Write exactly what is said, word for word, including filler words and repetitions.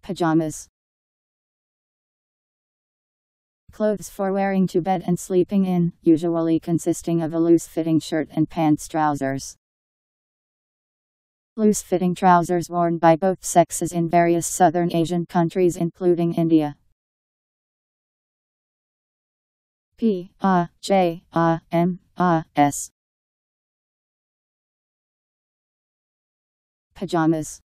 Pajamas. Clothes for wearing to bed and sleeping in, usually consisting of a loose-fitting shirt and pants trousers. Loose-fitting trousers worn by both sexes in various Southern Asian countries including India. P A J A M A S. Pajamas.